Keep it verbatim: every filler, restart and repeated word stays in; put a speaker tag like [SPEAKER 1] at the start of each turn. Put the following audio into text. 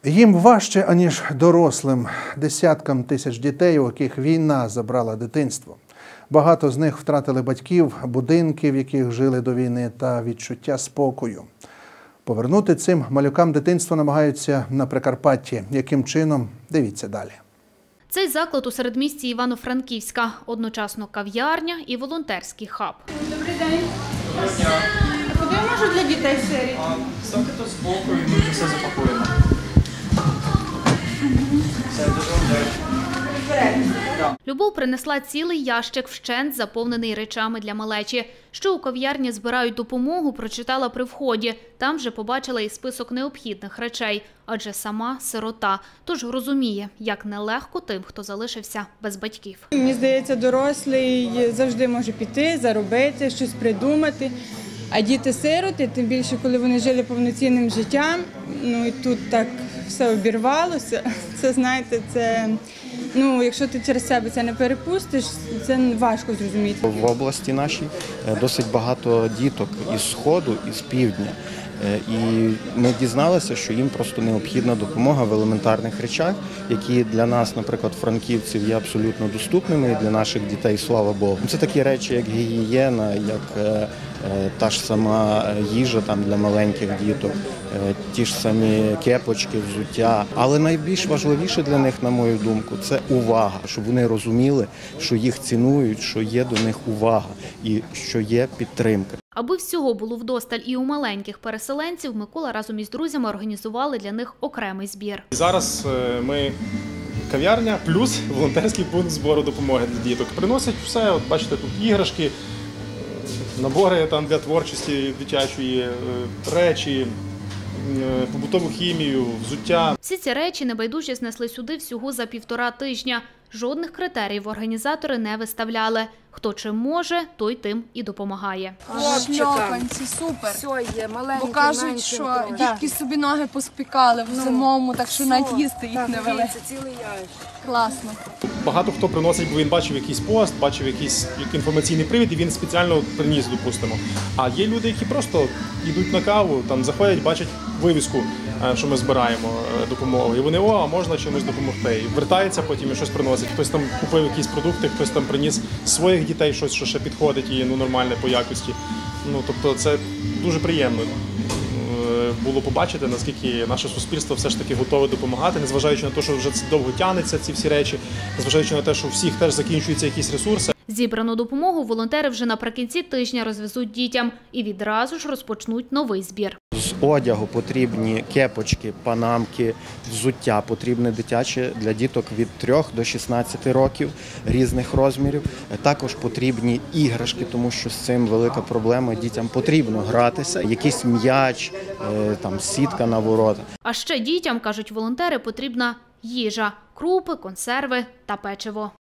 [SPEAKER 1] Їм важче, аніж дорослим, десяткам тисяч дітей, у яких війна забрала дитинство. Багато з них втратили батьків, будинки, в яких жили до війни, та відчуття спокою. Повернути цим малюкам дитинство намагаються на Прикарпатті. Яким чином? Дивіться далі.
[SPEAKER 2] Цей заклад у середмісті Івано-Франківська. Одночасно кав'ярня і волонтерський хаб.
[SPEAKER 3] Добрий день. Доброго дня. А куди я можу для дітей сирі?
[SPEAKER 4] Ставте тут збоку і ми вже все запакуємо. Все, дуже вдячний.
[SPEAKER 2] Любов принесла цілий ящик вщент, заповнений речами для малечі. Що у кав'ярні збирають допомогу, прочитала при вході. Там вже побачила і список необхідних речей, адже сама сирота. Тож розуміє, як нелегко тим, хто залишився без батьків.
[SPEAKER 3] Мені здається, дорослий завжди може піти, заробити, щось придумати. А діти-сироти, тим більше, коли вони жили повноцінним життям, ну і тут так все обірвалося. Це, знаєте, це, ну, якщо ти через себе це не перепустиш, це важко зрозуміти.
[SPEAKER 5] В області нашій досить багато діток із Сходу, із Півдня. І ми дізналися, що їм просто необхідна допомога в елементарних речах, які для нас, наприклад, франківців, є абсолютно доступними, і для наших дітей, слава Богу. Це такі речі, як гігієна, як та ж сама їжа там для маленьких діток, ті ж самі кепочки, взуття. Але найбільш важливіше для них, на мою думку, це увага, щоб вони розуміли, що їх цінують, що є до них увага і що є підтримка.
[SPEAKER 2] Аби всього було вдосталь і у маленьких переселенців, Микола разом із друзями організували для них окремий збір.
[SPEAKER 6] Зараз ми кав'ярня плюс волонтерський пункт збору допомоги для діток. Приносять все, от бачите, тут іграшки, набори там для творчості дитячої, речі, побутову хімію, взуття.
[SPEAKER 2] Всі ці речі небайдужі знесли сюди всього за півтора тижня. Жодних критеріїв організатори не виставляли. Хто чим може, той тим і допомагає.
[SPEAKER 7] Шльопанці, супер.
[SPEAKER 8] Все є, маленькі,
[SPEAKER 7] Бо кажуть,
[SPEAKER 8] менші,
[SPEAKER 7] що
[SPEAKER 8] трошки.
[SPEAKER 7] дітки собі ноги поспікали в зимовому, так що навіть їсти їх не вели.
[SPEAKER 8] Це цілий ящик.
[SPEAKER 7] Класно.
[SPEAKER 6] Багато хто приносить, бо він бачив якийсь пост, бачив якийсь інформаційний привід, і він спеціально приніс, допустимо. А є люди, які просто йдуть на каву, там заходять, бачать вивіску, що ми збираємо допомогу. І вони, о, а можна чимось допомогти. І вертається потім і щось приносить. Хтось там купив якісь продукти, хтось там приніс своїх дітей, щось, що ще підходить і ну, нормальне по якості. Ну, тобто це дуже приємно було побачити, наскільки наше суспільство все ж таки готове допомагати, незважаючи на те, що вже довго тягнеться ці всі речі, незважаючи на те, що у всіх теж закінчуються якісь ресурси.
[SPEAKER 2] Зібрану допомогу волонтери вже наприкінці тижня розвезуть дітям і відразу ж розпочнуть новий збір.
[SPEAKER 5] З одягу потрібні кепочки, панамки, взуття потрібне дитяче для діток від трьох до шістнадцяти років різних розмірів. Також потрібні іграшки, тому що з цим велика проблема. Дітям потрібно гратися, якийсь м'яч, там сітка на ворота.
[SPEAKER 2] А ще дітям, кажуть волонтери, потрібна їжа – крупи, консерви та печиво.